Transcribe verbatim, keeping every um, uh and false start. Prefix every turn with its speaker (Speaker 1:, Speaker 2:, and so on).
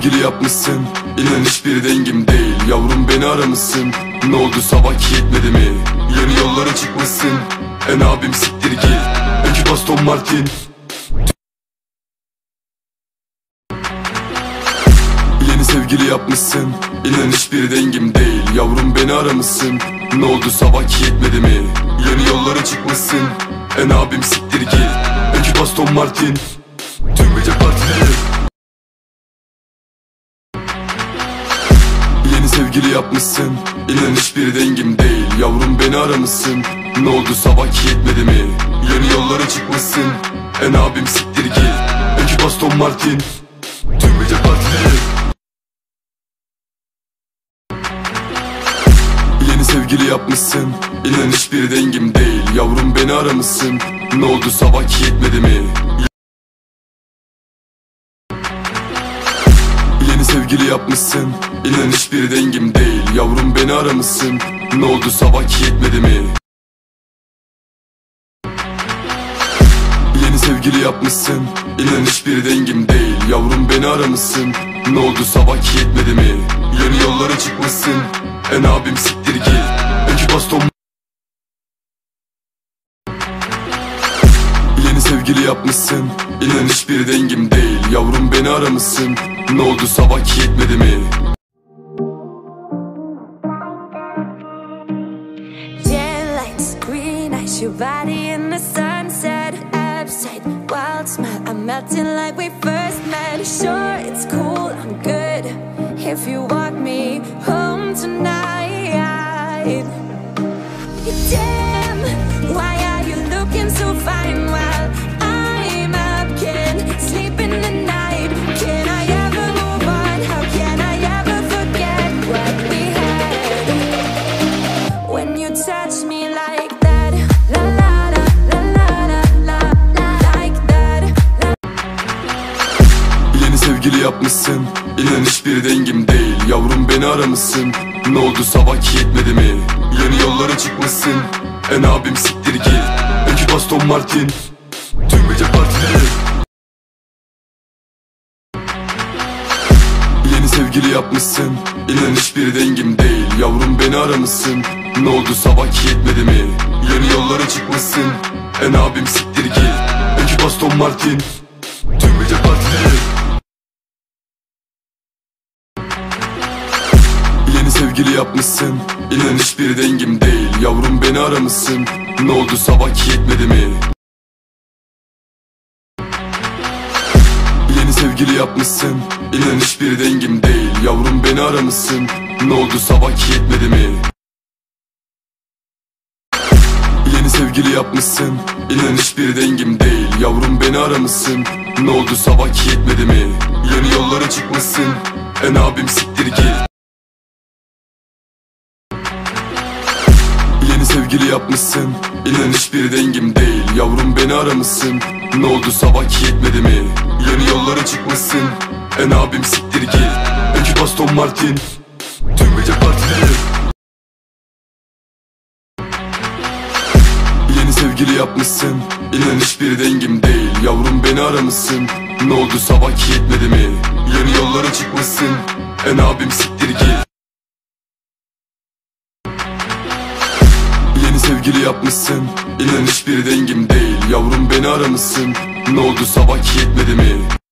Speaker 1: sevgili yapmışsın, İnan hiçbir dengim değil. Yavrum beni aramışsın, ne oldu sabahki yetmedi mi? Yeni yollara çıkmışsın, en abim siktir git. Ekip Aston Martin. Yeni sevgili yapmışsın, İnan hiçbir dengim değil. Yavrum beni aramışsın, ne oldu sabahki yetmedi mi? Yeni yollara çıkmışsın, en abim siktir git. Ekip Aston Martin. Tüm gece partileri. Yeni sevgili yapmışsın, İnan hiçbir dengim değil. Yavrum beni aramışsın, ne oldu sabahki yetmedi mi? Yeni yollara çıkmışsın, en abim siktir git. Ekip Aston Martin. Tüm gece partileri. Yeni sevgili yapmışsın, İnan hiçbir dengim değil. Yavrum beni aramışsın, ne oldu sabahki yetmedi mi? Yeni sevgili yapmışsın, İnan hiçbir dengim değil. Yavrum beni aramışsın, ne oldu sabahki yetmedi mi? Yeni sevgili yapmışsın, İnan hiçbir dengim değil. Yavrum beni aramışsın, ne oldu sabahki yetmedi mi? Yeni yollara çıkmışsın, en abim siktir git. Ekip Aston. Yeni sevgili yapmışsın, İnan hiçbir dengim değil. Yavrum beni aramışsın, ne oldu sabahki yetmedi mi?
Speaker 2: Your body in the sunset, upside, wild smile. I'm melting like we first met. Sure, it's cool, I'm good if you walk me home tonight. Damn, why are you looking so fine while I'm up? Can't sleep in the night. Can I ever move on? How can I ever forget what we had? When you touch me like that, la la la la la la la, like that, la.
Speaker 1: Yeni sevgili yapmışsın, İnan hiçbir dengim değil. Yavrum beni aramışsın, ne oldu sabahki yetmedi mi? Yeni yollara çıkmışsın, en abim siktir git. Ekip Aston Martin. Tüm gece partileri. Yeni sevgili yapmışsın, İnan hiçbir dengim değil. Yavrum beni aramışsın, ne oldu sabahki yetmedi mi? Yeni yollara çıkmışsın, en abim siktir git. Ekip Aston Martin. Tüm gece partileri. Yeni sevgili yapmışsın, İnan hiçbir dengim değil. Yavrum beni aramışsın, ne oldu sabahki yetmedi mi? Yeni sevgili yapmışsın, İnan hiçbir dengim değil. Yavrum beni aramışsın, ne oldu sabahki yetmedi mi? Yeni sevgili yapmışsın, İnan hiçbir dengim değil. Yavrum beni aramışsın, ne oldu sabahki yetmedi mi? Yeni yollara çıkmışsın, en abim siktir git. Yeni sevgili yapmışsın, İnan hiçbir dengim değil. Yavrum beni aramışsın, ne oldu sabahki yetmedi mi? Yeni yollara çıkmışsın, en abim siktir git. Ekip Aston Martin. Tüm gece partileri. Yeni sevgili yapmışsın, İnan hiçbir dengim değil. Yavrum beni aramışsın, ne oldu sabahki yetmedi mi? Yeni yollara çıkmışsın, en abim siktir git. Yeni sevgili yapmışsın, İnan hiçbir dengim değil. Yavrum beni aramışsın, ne oldu sabahki yetmedi mi?